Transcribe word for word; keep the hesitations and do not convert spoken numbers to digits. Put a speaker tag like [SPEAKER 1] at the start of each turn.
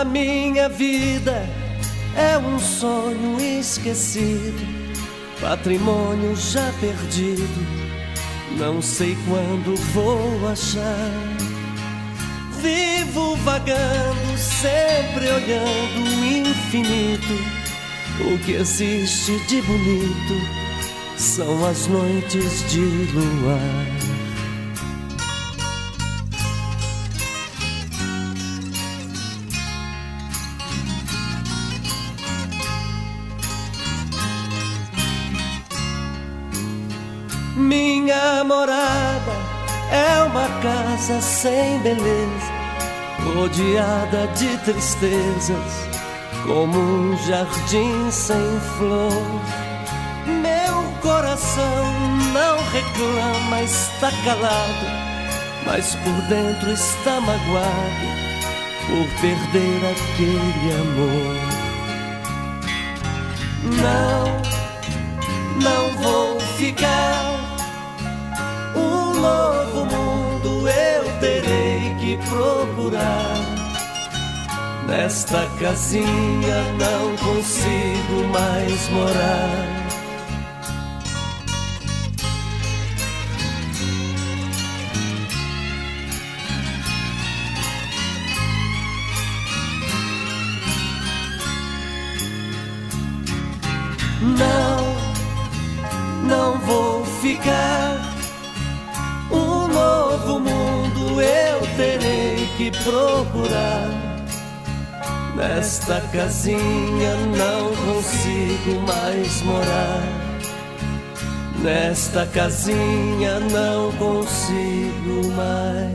[SPEAKER 1] minha vida é um sonho esquecido, patrimônio já perdido, não sei quando vou achar. Vivo vagando, sempre olhando o infinito. O que existe de bonito são as noites de luar. Minha morada é uma casa sem beleza, rodeada de tristezas, como um jardim sem flor. Meu coração não reclama, está calado, mas por dentro está magoado por perder aquele amor. Não, não vou ficar. Um novo mundo eu terei que procurar. Nesta casinha não consigo mais morar. Não, não vou ficar. Um novo mundo eu terei que procurar. Nesta casinha não consigo mais morar. Nesta casinha não consigo mais